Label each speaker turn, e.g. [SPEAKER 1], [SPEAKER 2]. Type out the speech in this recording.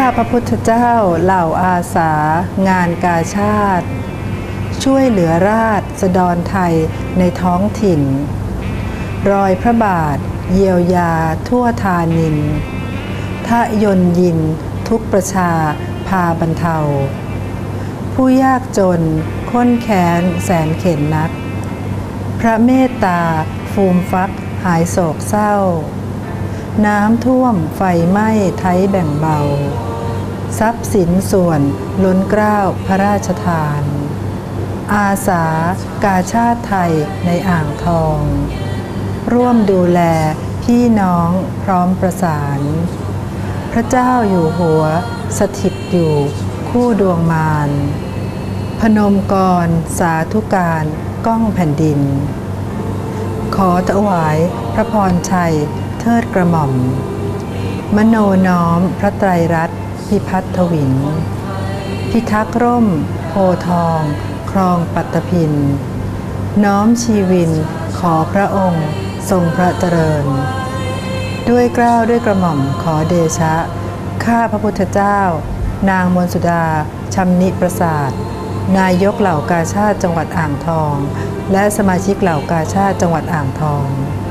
[SPEAKER 1] พระพุทธเจ้าเหล่าอาสางานกาชาติช่วยเหลือราษฎรไทยในท้องถิ่นรอยพระบาทเยียวยาทั่วธานินทะยนยินทุกประชาพาบรรเทาผู้ยากจนค้นแค้นแสนเข็ญนักพระเมตตาฟูมฟักหายโศกเศร้าน้ำท่วมไฟไหม้ไทยแบ่งเบาทรัพย์สินส่วนล้นเกล้าพระราชทานอาสากาชาติไทยในอ่างทองร่วมดูแลพี่น้องพร้อมประสานพระเจ้าอยู่หัวสถิตอยู่คู่ดวงมารพนมกรสาธุการก้องแผ่นดินขอถวายพระพรชัยเทิดกระหม่อมมโนน้อมพระไตรรัตน์พิพัฒวินพิทักษ์ร่มโพทองครองปัตตพินน้อมชีวินขอพระองค์ทรงพระเจริญด้วยเกล้าด้วยกระหม่อมขอเดชะข้าพระพุทธเจ้านางมนสุดาชำนิประสาทนายกเหล่ากาชาดจังหวัดอ่างทองและสมาชิกเหล่ากาชาดจังหวัดอ่างทอง